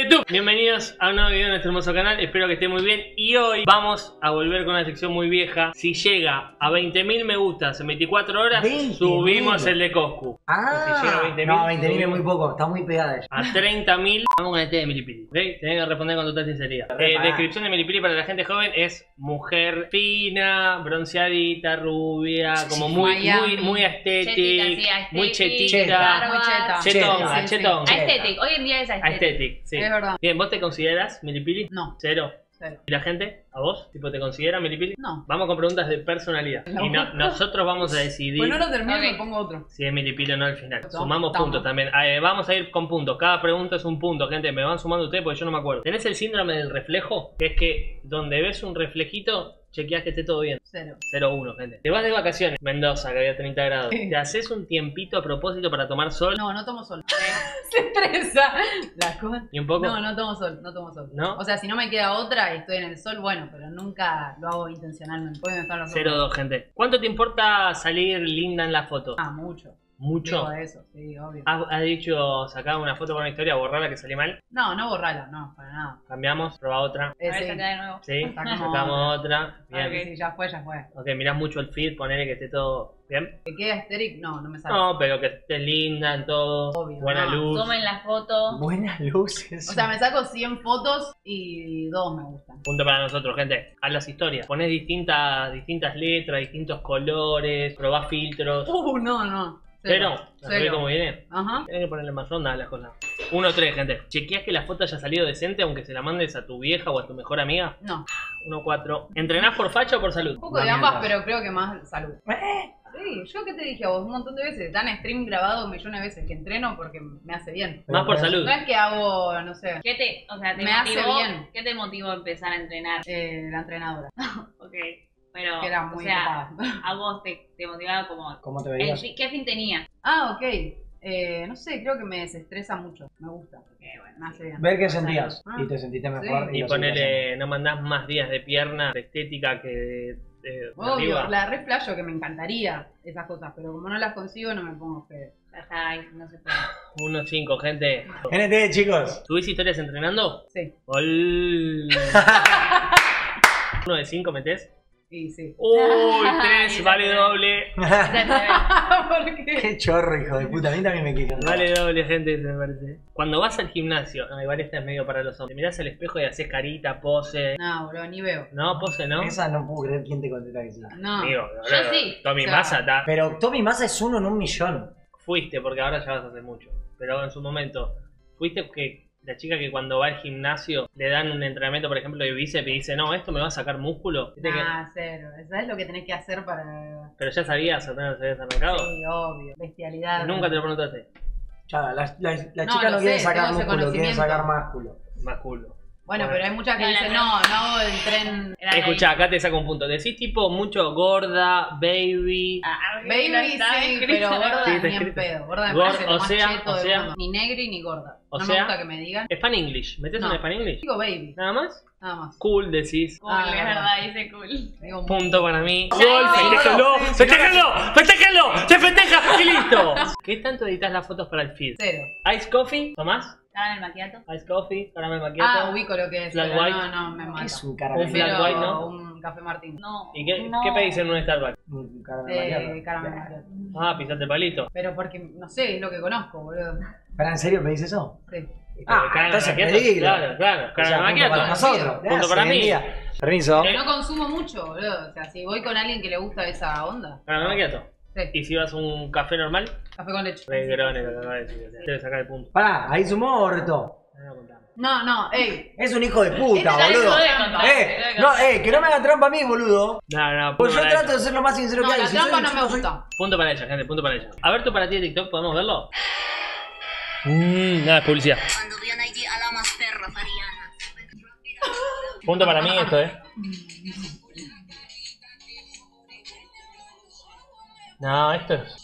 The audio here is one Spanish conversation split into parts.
YouTube, bienvenidos a un nuevo video en este hermoso canal, espero que estén muy bien. Y hoy vamos a volver con una sección muy vieja. Si llega a 20.000 me gustas en 24 horas, subimos el de Coscu. Ah, si llega a 20.000, no, 20.000 es muy poco, está muy pegada ella. A 30.000 vamos con el té de Milipili, ¿ok? Tenés que responder con total sinceridad. Descripción de Milipili para la gente joven es mujer fina, bronceadita, rubia, como muy estética, muy chetita, chetón. Aesthetic, hoy en día es Aesthetic, sí. Es verdad. Bien, ¿vos te consideras Milipili? No. Cero. Cero. ¿Y la gente? ¿A vos? ¿Tipo te considera Milipili? No. Vamos con preguntas de personalidad. No. Y nosotros vamos a decidir Pues no lo termino y me pongo otro. si es Milipili o no al final. No, Sumamos puntos también. Vamos a ir con puntos. Cada pregunta es un punto, gente. Me van sumando ustedes porque yo no me acuerdo. ¿Tenés el síndrome del reflejo? Que es que donde ves un reflejito, chequeás que esté todo bien. 0. 0-1, gente. Te vas de vacaciones. Mendoza, que había 30 grados. ¿Te haces un tiempito a propósito para tomar sol? No, no tomo sol. Se estresa. La cosa. ¿Y un poco? No, no tomo sol, no tomo sol. ¿No? O sea, si no me queda otra y estoy en el sol, bueno, pero nunca lo hago intencionalmente. Pueden estar los 0-2, gente. ¿Cuánto te importa salir linda en la foto? Ah, mucho. ¿Mucho? Digo eso, sí, obvio. ¿Has dicho sacar una foto con una historia, borrarla que salí mal? No, no borrala, no, para nada. Cambiamos, prueba otra. Sí. de nuevo. Sí, Sacamos sacamos otra. Bien. Sí, sí, ya fue, ya fue. Ok, mirás mucho el feed, ponele que esté todo bien. ¿Que queda estéril? No, no me sale. No, pero que esté linda en todo. Obvio, Buena no. luz. Tomen la foto. Buenas luces. O sea, me saco 100 fotos y 2 me gustan. Punto para nosotros, gente. A las historias. Ponés distintas letras, distintos colores, probás filtros. No. Pero, ¿la Cero. como viene? Ajá. Tienes que ponerle más onda a las cosas. 1-3, gente. ¿Chequeás que la foto haya salido decente aunque se la mandes a tu vieja o a tu mejor amiga? No. 1-4. ¿Entrenás por facha o por salud? Un poco de ambas, pero creo que más salud. Sí, yo que te dije a vos un montón de veces, dan stream grabado millones de veces que entreno porque me hace bien. Más por salud. No es que hago, no sé, ¿Qué te Me hace motivó? bien. ¿Qué te motivó a empezar a entrenar? la entrenadora, Ok, pero que era muy o sea, ocupada. a vos te motivaba como... ¿Cómo te veías? ¿Qué fin tenía? Ah, ok. No sé, creo que me desestresa mucho. Me gusta. Bueno, Me hace bien. Ver qué sentías Ah. y te sentiste mejor. Sí. Y lo ponele, no mandás más días de pierna, de estética que de Obvio, arriba. la reflayo que me encantaría esas cosas, pero como no las consigo no me pongo feo. Ya está ahí, no se puede. 1-5, gente. siguiente. NT, chicos. ¿Subís historias entrenando? Sí, Gol. 1 de 5 metés. sí, sí. Uy, 3, vale doble. ¿Por qué? Qué chorro, hijo de puta. A mí también me quitan. Vale doble, gente, se me parece. Cuando vas al gimnasio, no, igual esta es medio para los hombres. Te mirás al espejo y haces carita, pose. No, bro, ni veo. No, pose, ¿no? Esa no puedo creer quién te contesta que sí. No. Digo, Yo sí. Tommy O sea, Massa, Pero Tommy Massa es 1 en 1.000.000. fuiste, porque ahora ya vas a hacer mucho. Pero en su momento, fuiste que la chica que cuando va al gimnasio le dan un entrenamiento, por ejemplo, de bíceps y dice, no, esto me va a sacar músculo. ¿Viste que- Ah, cero. Eso es lo que tenés que hacer para... Pero ya sabías, apenas habías arrancado. Sí, obvio. Bestialidad. Y nunca te lo preguntaste. Ya, la No, chica lo no quiere sé, sacar tengo ese músculo, quiere conocimiento. sacar músculo. Más culo. Bueno, pero hay muchas que No, dicen, la- no hago el tren... Era Escuchá, acá te saco un punto. Decís tipo mucho gorda, baby. Baby sí, pero gorda Sí, ni está en escrito. pedo. Gorda me Gorda, parece lo o más sea, cheto o del sea. mundo. Ni negri ni gorda. O No sea. me gusta que me digan. Fan English. ¿Metés No. un Fan English? Digo baby, ¿Nada más? nada más. Cool, decís. Cool, Ah, es verdad, dice cool. Digo, Punto para mí. Ya, ¡Gol! no, ¡Festéjalo! no, no, ¡Festéjalo! ¡Festéjalo! ¡Se festeja! ¡Y listo! ¿Qué tanto editas las fotos para el feed? cero. ¿Ice coffee? ¿Tomás? ¿Estaba en el maquiato? ¿Ice coffee? ¿Caramel macchiato? Ah, ubico lo que es. Flat pero white. no, me ¿Qué mata. es un Un caramelo? flat Pero white, ¿no? un café Martín. No. ¿Y qué, no. qué pedís en un Starbucks? Un caramelo. Caramelo macchiato. Ah, pisate el palito. Pero porque, no sé, es lo que conozco, boludo. ¿Pero en serio pedís eso? Sí. Caramel entonces macchiato, pedilo. Claro, claro. O sea, Caramel punto macchiato. para nosotros. Punto Gracias, para buen mí. día. Permiso. Pero no consumo mucho, boludo. O sea, si voy con alguien que le gusta esa onda. Caramel macchiato. Sí. ¿Y si vas a un café normal? Café con leche. Regrone, lo que acaba de decir. Debe sacar el punto. Pará, ahí sumó Orto. No, ey. Es un hijo de puta, Este boludo. lo debe contar, Que no me hagan trampa a mí, boludo. No, Pues punto yo para trato de ser lo más sincero No, que hay. la Si soy trampa un no me chico, soy- gusta. Punto para ella, gente, punto para ella. A ver tu para ti de TikTok, ¿podemos verlo? Nada, es publicidad. Cuando vi a Nike a la más perra Mariana. Punto para mí esto, No, esto es...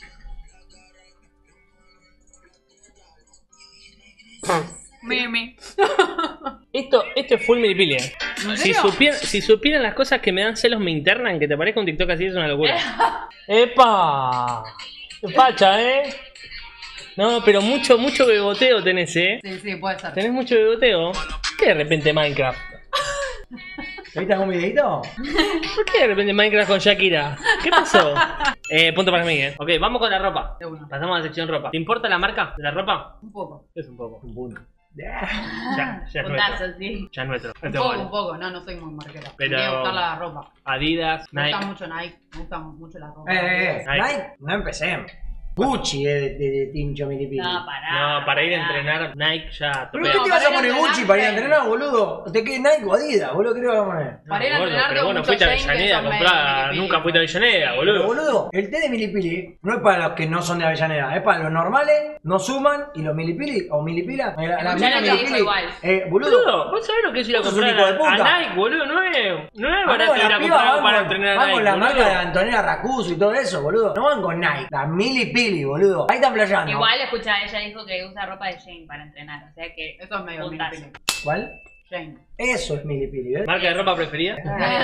Meme. Esto es full Milipili, ¿En Si serio? supieran las cosas que me dan celos me internan, que te parezca un TikTok así es una locura. ¡Epa! ¡Qué facha, No, pero mucho beboteo tenés, Sí, puede ser. Tenés mucho beboteo. ¿Por qué de repente Minecraft? ¿Viste algún videito? ¿Por qué de repente Minecraft con Shakira? ¿Qué pasó? Punto para mí, Ok, vamos con la ropa. De una. Pasamos a la sección ropa. ¿Te importa la marca de la ropa? Un poco. Es un poco. Un punto. Ya es nuestro. Puntazo, sí. Ya es nuestro. Un Este poco, vale. un poco. No soy muy marquera. Pero- Me tiene que gustar la ropa. Adidas, Me Nike. gusta mucho Nike. Me gusta mucho la ropa. Nike, no empecemos. Gucci de Tincho Milipili. No, pará. No, para ir a entrenar Nike ya ¿Pero topea. qué te vas a para ir a poner Gucci entrenar, para ir a entrenar, boludo? ¿Te queda Nike o Adidas, boludo? ¿Qué te vas a poner? Para ir a Gordo, entrenar pero tengo bueno, muchos fuiste a Shane que Avellaneda a son comprar. medio Nunca fuiste a Avellaneda, Pero, boludo. boludo, el té de Milipili no es para los que no son de Avellaneda, es para los normales, no suman, y los Milipili o Milipila. La Ya mina no te dijo igual. Boludo, Boludo, ¿vos sabés lo que es ir a Vos sos comprar un hijo de a puta. Nike, boludo? No es vamos barato con ir a la comprar piba, algo para entrenar a vamos Nike, con la marca de boludo. Antonella Racuso y todo eso, boludo. No van con Nike, la Milipili, boludo. Ahí están playando. Igual, escucha, ella dijo que usa ropa de Shane para entrenar. O sea que. Eso es medio Puntazo. Milipili. ¿Cuál? Shane. Eso es Milipili, ¿ves? ¿Marca de ropa preferida?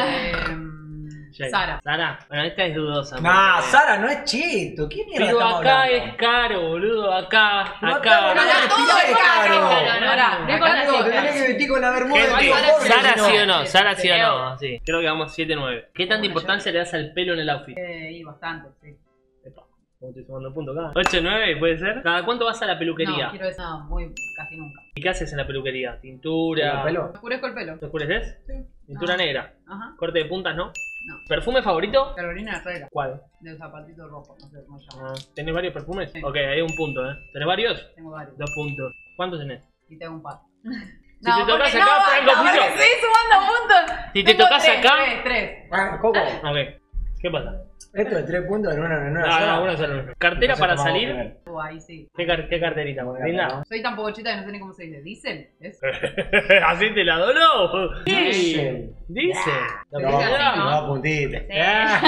Sara. Sara. Bueno, esta es dudosa. No, porque- Sara no es chito. ¿Qué mierda Pero estamos acá hablando? es caro, boludo. Acá. No, acá, Pero acá todo es es caro. caro. Pará, no importa Acá no, si te es tenés caro. que vestir con la bermuda Gente, de Sara pobre, Sara si no. sí o no, Sara sí o Creo. no, sí. Creo que vamos 7-9. ¿Qué tanta importancia le das al pelo en el outfit? Y bastante, sí. Epa, como estoy sumando puntos acá. 8-9, ¿puede ser? ¿Cada cuánto vas a la peluquería? No, quiero decir, no, muy, casi nunca. ¿Y qué haces en la peluquería? ¿El ¿Tintura? pelo? Me oscurezco el pelo. ¿Te oscureces? Sí. ¿Tintura No. negra? Ajá. ¿Corte de puntas, no? No. ¿Perfume favorito? Carolina Herrera. ¿Cuál? Del zapatito rojo, no sé cómo se llama. ¿Tenés varios perfumes? Sí. Ok, hay un punto, ¿Tenés varios? Tengo varios. 2 puntos. ¿Cuántos tenés? Y tengo un par. Si te tocas porque acá, Franco basta, Pucho. porque sí, sumando puntos. Si te Tengo tocas tres, acá- Tres. Ah, Coco, Ok. ¿Qué pasa? esto de 3 puntos en una No, sola. no, uno solo. ¿Cartera Entonces para tomamos salir? primero. Ahí sí. ¿Qué carterita? ¿Linda? Soy tan pocochita que no sé ni cómo se dice. ¿Dicen? ¿Es? ¿Así te la doló? Sí. Dicen. Dice. Se No, dice así, ¿no? no, puntitos. Sí.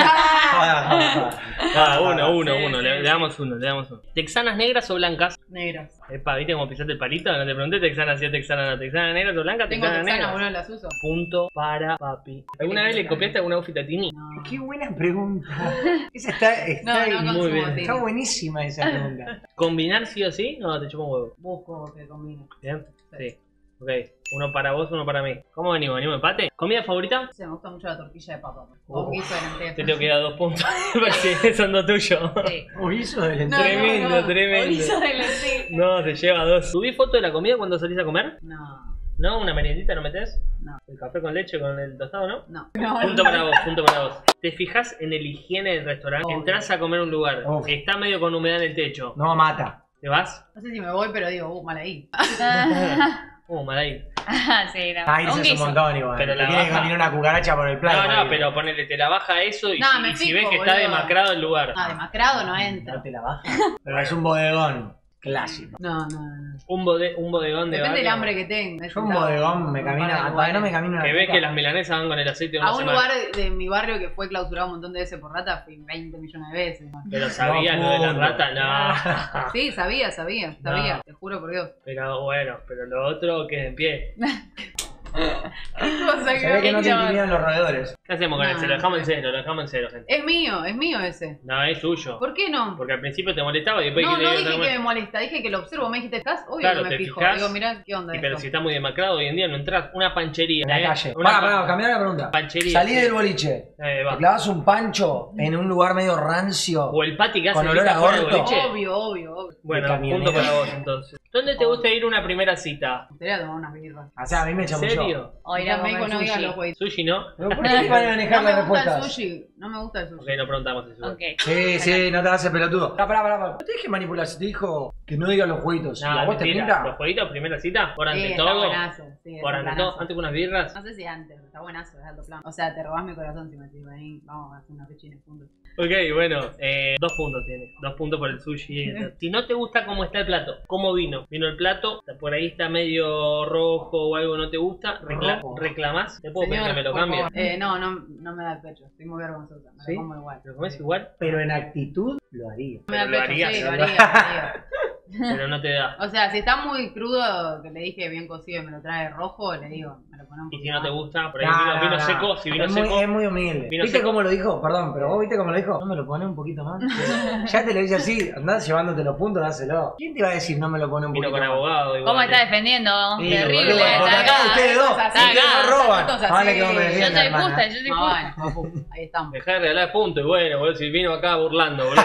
Uno. Le damos uno. ¿Texanas negras o blancas? Negras. Epa, ¿viste cómo pisaste el palito? No te pregunté texana si es texana o no. ¿Texanas negras o blancas? Tengo Texanas texana, negras. boludo, las uso. Punto para papi. ¿Alguna vez le copiaste algún outfit a Tini? No. Qué buena pregunta. Esa está No, no muy consumo bien. Tini. está buenísima esa pregunta. ¿Combinar sí o sí? No, te chupo un huevo. Busco que combine. ¿Bien? Sí. Ok. Uno para vos, uno para mí. ¿Cómo venimos? ¿Venimos empate? ¿Comida favorita? Sí, me gusta mucho la tortilla de papa. O un guiso de lentejas. Te tengo que dar 2 puntos. Porque son dos tuyos. Sí. Uy, eso de No, Tremendo, no. tremendo. Hizo de lentejas. No, se lleva 2. ¿Subís foto de la comida cuando salís a comer? No, ¿No? ¿Una meriendita no metés? no, ¿El café con leche con el tostado, no? no. Punto para vos, punto para vos. ¿Te fijas en el higiene del restaurante? Obvio. Entrás a comer a un lugar, Uf. está medio con humedad en el techo. No mata. ¿Te vas? No sé si me voy, pero digo, mal ahí. Mal ahí. Sí, no. Ahí Un se es un guiso. montón igual. Pero Te la tiene que baja. venir una cucaracha por el plato. No, pero ponele, te la baja eso y, No, si, me y si fijo, ves que está boludo. demacrado el lugar. Ah, demacrado no entra. No te la baja. Pero es un bodegón clásico. No, no. Un bodegón de Depende del barrio hambre que tenga. Yo un bodegón me camina. Todavía no me camina una que ves pica. que las milanesas van con el aceite de una A un semana. lugar de mi barrio que fue clausurado un montón de veces por rata, fui 20 millones de veces. Pero sabías lo de la punto. rata, no. Sí, sabía, No. te juro por Dios. Pero bueno, pero lo otro que en pie. Se ve que no te intimidan los roedores. ¿Qué hacemos con No, ese? Lo dejamos en cero, gente. Es mío ese. No, es tuyo. ¿Por qué no? Porque al principio te molestaba y después No, que no le dije digo, que me molesta, dije que lo observo, me dijiste, ¿estás? Obvio Claro, que te me fijo. fijás. Digo, mirá, ¿qué onda Y pero esto? si está muy demacrado hoy en día no entras. Una panchería. En la calle. Una Pará, cambiar la pregunta. panchería. Salí sí. del boliche. Va. Te clavas un pancho en un lugar medio rancio. O el pati que hace Con olor pizza a fuera del orto. boliche. Obvio. Bueno, De punto camionera. para vos entonces. ¿Dónde te gusta ir una primera cita? Me gustaría tomar unas birras. O sea, a mí me ¿En echa mucho. serio? O ir a En México comer no digas sushi. los güeyes. Sushi no. ¿Pero por qué van a manejar No me las gusta el respuestas? sushi. No me gusta el sushi. Ok, no preguntamos eso. Ok. Sí, no te hagas el pelotudo. Pará. No te dije manipular, si te dijo que no digas los jueguitos. ¿Y a No, vos te mentira. pinta? ¿Los jueguitos, primera cita? ¿Por ante Está todo? buenazo. Sí, es ¿Por un ante planazo. todo? ¿Antes con unas birras? No sé si antes, está buenazo, es alto plan. O sea, te robás mi corazón si me decís, vení, vamos a hacer unos pechines juntos. Ok, bueno, 2 puntos tiene. 2 puntos por el sushi. Si no te gusta cómo está el plato, cómo vino. Vino el plato, por ahí está medio rojo o algo no te gusta, Rojo. reclamás. ¿Te puedo pedir Señor, que me lo por cambie? favor. No me da el pecho, estoy muy vergonzosa, me ¿Sí? lo como igual. ¿Lo comes igual? Pero en actitud lo haría. No me da Pero el lo pecho, harías, sí, ¿no? lo haría. pero no te da. O sea, si está muy crudo, que le dije bien cocido y me lo trae rojo, le digo, me lo ponemos. Y si no te gusta, por ahí No, vino no. seco, si vino es seco. Muy, es muy humilde. Vino ¿Viste seco. cómo lo dijo? Perdón, pero vos viste cómo lo dijo. No me lo pone un poquito más. Ya te lo dice así, andás llevándote los puntos, dáselo. ¿Quién te iba a decir no me lo pone un Vino poquito con más? abogado. Igual, ¿Cómo está defendiendo? Sí, Terrible. boludo, porque Está acá acá. ustedes dos, Está ustedes acá. dos roban. Nosotros así. Vale que vos me Yo defiendas, soy hermana. justa, yo soy Ah, justa. bueno, ahí estamos. Dejá de regalar puntos y bueno, boludo, si vino acá burlando, boludo.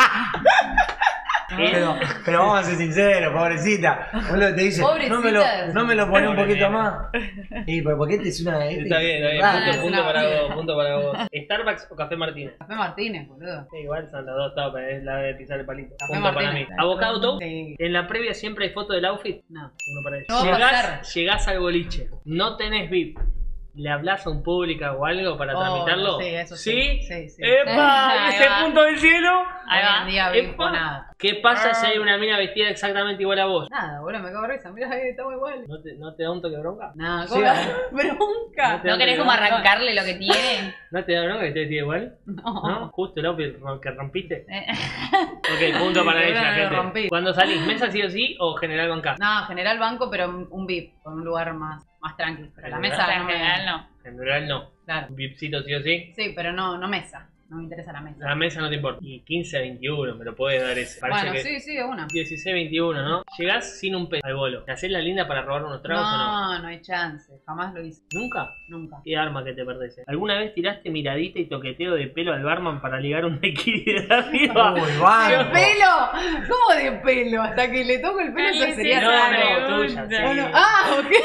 Pero vamos a ser sinceros, pobrecita. Boludo, te dice, Pobrecita. no me lo pone un Pobre poquito nena. más. Sí, pero porque este es una. Está bien, Ah, punto, punto no. para vos, punto para vos. ¿Starbucks o Café Martínez? Café Martínez, boludo. Sí, igual son las dos tapas, es la de pisar el palito. Café Punto para mí. Martínez. ¿Avocado todo? Sí. En la previa siempre hay foto del outfit. No. Uno para ellos. No va a pasar. Llegás al boliche, no tenés VIP. ¿Le hablas a un público o algo para tramitarlo? Sí, eso sí. sí. Sí. ¡Epa! Ahí ¡Ese va. punto del cielo! Ahí Hoy va. en día Epa. vivo nada. ¿Qué pasa si hay una mina vestida exactamente igual a vos? Nada, boludo, me cago de risa. Mirá, estamos igual. ¿No te da un toque de bronca? Nada, Sí, ¿cómo? No Bronca. te- ¿No querés como arrancarle lo que tiene? ¿No te da bronca que esté vestida igual? No. ¿No? Justo el outfit que rompiste. Eh, Ok, punto para Sí, ella, lo gente. rompí. Cuando salís, ¿mesa sí o sí o general banca? No, general banco, pero un VIP, con un lugar más tranquilo. Pero la En mesa no en me... general no. General no. Claro. VIPcito sí o sí. Sí, pero no mesa. No me interesa la mesa. La mesa no te importa. Y 15 a 21, me lo puedes dar ese. Parece Bueno, que sí, de una. 16 a 21, ¿no? Llegás sin un peso al bolo. ¿Te haces la linda para robar unos tragos o no? No hay chance. Jamás lo hice. ¿Nunca? Nunca. ¿Qué arma que te perdés? ¿Alguna vez tiraste miradita y toqueteo de pelo al barman para ligar un tequila de arriba? Uy, ¿De banco. pelo? ¿Cómo de pelo? Hasta que le toco el pelo eso Ay, sería sí, No, raro. no, tuya, sí. No, no. Ah, ok.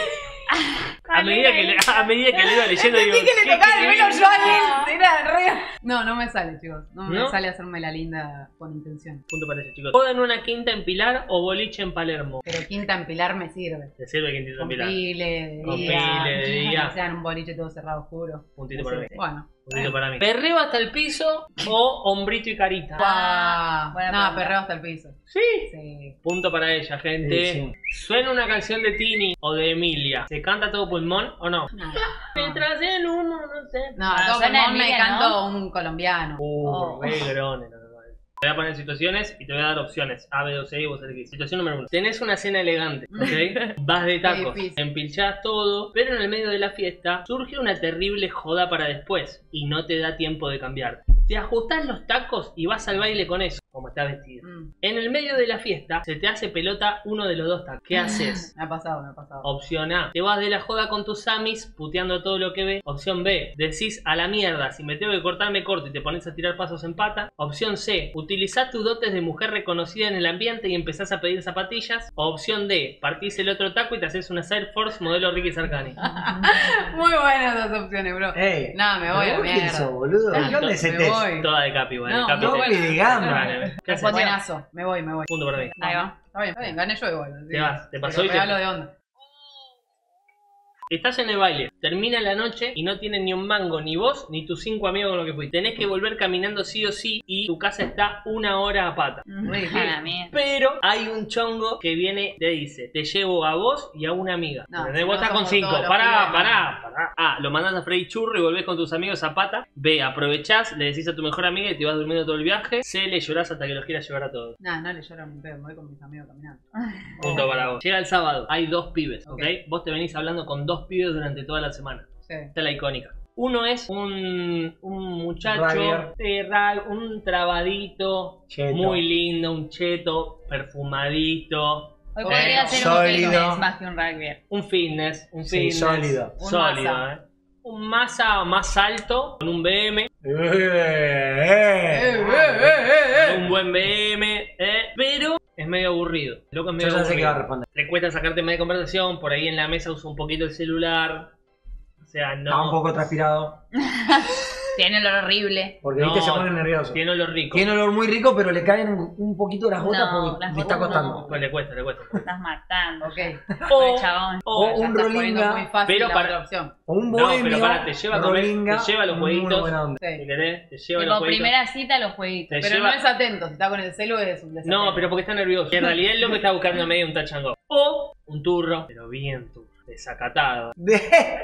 A medida que le iba leyendo digo, Entendí que le ¿qué tocaba el pelo yo a No. él. Era re... No me sale, chicos. No me ¿No? sale hacerme la linda con intención. Punto para eso, chicos. ¿Jodan una quinta en Pilar o boliche en Palermo? Pero quinta en Pilar me sirve. Te sirve quintita en Con Pilar. pile de Con día. pile de día. Que sean un boliche todo cerrado oscuro. Puntito para mí. Bueno. Puntito para mí. ¿Perreo hasta el piso o hombrito y carita? Ah, buena no, pregunta. perreo hasta el piso. Sí. Sí. Punto para ella, gente. Sí, ¿Suena una canción de Tini o de Emilia? ¿Se canta a todo pulmón o no? No, Mientras el humo, no sé. no, Ah, todo suena pulmón me Emilia, canto ¿no? un colombiano. Oh. Re grone, lo que va a decir. Te voy a poner situaciones y te voy a dar opciones. A, B, o C y vos elegís. Situación número 1. Tenés una cena elegante, ¿ok? Vas de tacos, Qué difícil. te empilchás todo, pero en el medio de la fiesta surge una terrible joda para después y no te da tiempo de cambiar. Te ajustás los tacos y vas al baile con eso, como estás vestido. Mm, En el medio de la fiesta se te hace pelota uno de los dos tacos. ¿Qué haces? Me ha pasado. Opción A, te vas de la joda con tus amis, puteando todo lo que ves. Opción B, decís a la mierda, si me tengo que cortar me corto y te pones a tirar pasos en pata. Opción C, utilizás tus dotes de mujer reconocida en el ambiente y empezás a pedir zapatillas. Opción D, partís el otro taco y te haces una Air Force modelo Ricky Sarkani. Muy buenas las opciones, bro. Ey, No, me voy a ¿pero vos quién mierda. sos, boludo? Ah, ¿Qué onda ese me test? voy. Toda de capi, bueno, No, capi. no, te- de gama. ¿Qué haces? Buenazo. Me voy. Punto para mí. Ahí va. Está bien, gané yo igual. Te vas, te pasó Pero y te- regalo de onda. Estás en el baile, termina la noche y no tienes ni un mango, ni vos, ni tus 5 amigos con los que fuiste. Tenés que volver caminando sí o sí y tu casa está 1 hora a pata. Muy A la difícil. mierda. Pero hay un chongo que viene, te dice, te llevo a vos y a una amiga. No, ¿Entendés? si Vos no estás con somos 5. todos los Pará. pibes. A, lo mandás a Freddy Churro y volvés con tus amigos a pata. B, aprovechás, le decís a tu mejor amiga y te vas durmiendo todo el viaje. C, le llorás hasta que los quieras llevar a todos. No le lloro un pedo, me voy con mis amigos caminando. Punto para vos. Llega el sábado, hay 2 pibes, ¿ok? Ok. Vos te venís hablando con 2 pibes durante toda la semana. Sí. Esta es la icónica. Uno es un muchacho, Rugger. un trabadito, Cheto. muy lindo, un cheto, perfumadito. Hoy podría ser un Sólido. fitness más que un rugby. Un fitness, un Sí, fitness. sólido. Un Sólido, masa. Un masa más alto, con un BM, un buen BM, pero es medio aburrido. Loco es medio Yo ya sé que va a aburrido. responder. Le cuesta sacarte media conversación, por ahí en la mesa usa un poquito el celular. O sea, no. Está un poco transpirado. Tiene olor horrible. Porque No, viste, se pone nervioso. Tiene olor rico. Tiene olor muy rico, pero le caen un poquito las gotas No, porque las le está gotas costando. no. Pues le cuesta, le cuesta. Estás matando. Ok. O, Chabón. o un Ya estás poniendo Rolinga, muy fácil pero la para- otra opción. O un No, bohemio. pero pará, te lleva a comer, Rolinga, te lleva a los muy jueguitos. buena onda. Sí. ¿Entendés? Te lleva a Tipo, los jueguitos. primera cita los jueguitos. Te Pero lleva- no es atento, si está con el celu es un desatento. No, pero porque está nervioso. En realidad es lo que está buscando medio un touch and go. O un turro, pero bien turro, desacatado.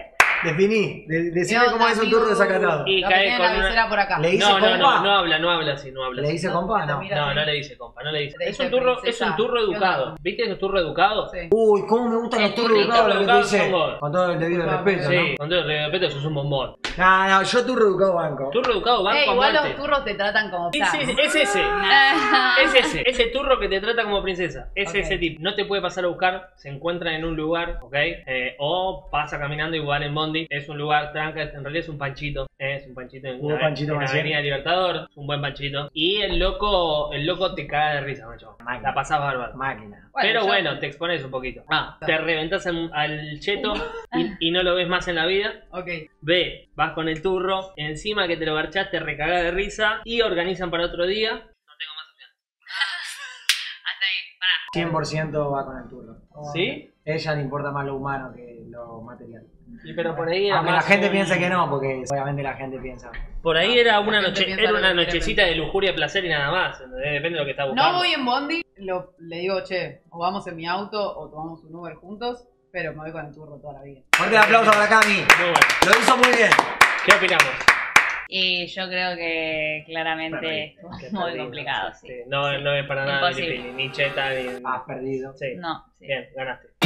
Definí. Decime cómo es un turro desacatado. Y Lo que cae tiene con la visera una... por acá. Le dice No, no, compa. no habla así, no habla ¿Le así. dice compa? No. Mira. No le dice compa, no le dice. Le Es un dice turro, es princesa. un turro ¿Qué educado. onda? ¿Viste ese turro educado? Sí. Uy, cómo me gustan los El turros turrito educados, lo que te educado dice. son vos. Con todo el debido respeto, Sí, ¿no? con todo el respeto, eso es un bombón. No, yo turro educado banco. Turro educado, banco a Igual muerte. los turros te tratan como Es ese. Ese turro que te trata como princesa. Es Ok. ese tipo. No te puede pasar a buscar. Se encuentran en un lugar, ¿ok? O pasa caminando igual en Bondi. Es un lugar tranca. En realidad es un panchito. Es un panchito en, Hubo panchito en más Avenida Libertador. Es un buen panchito. Y el loco te caga de risa, macho. Máquina. La pasás bárbaro. Máquina. Pero yo- bueno, te expones un poquito. Te reventás al cheto y no lo ves más en la vida. Ok. B, vas con el turro, encima que te lo garchás, te recagás de risa y organizan para otro día. No tengo más opciones. Hasta ahí, pará. 100% va con el turro. ¿Sí? Ella le importa más lo humano que lo material. Y pero por ahí era Aunque la más gente un- piensa que no, porque obviamente la gente piensa. Por ahí era una La gente noche, piensa era lo una que quiere nochecita de lujuria y placer y nada más. ¿Entendés? Depende de lo que está buscando. No voy en Bondi, le digo, che, o vamos en mi auto o tomamos un Uber juntos, pero me voy con el turro toda la vida. Fuerte aplauso para Cami. Muy bueno. Lo hizo muy bien. ¿Qué opinamos? Y yo creo que claramente estuvo Qué muy perdido. complicado, sí. No, no es para nada Imposible. ni cheta ni... Has perdido. Sí. No, sí. Bien, ganaste.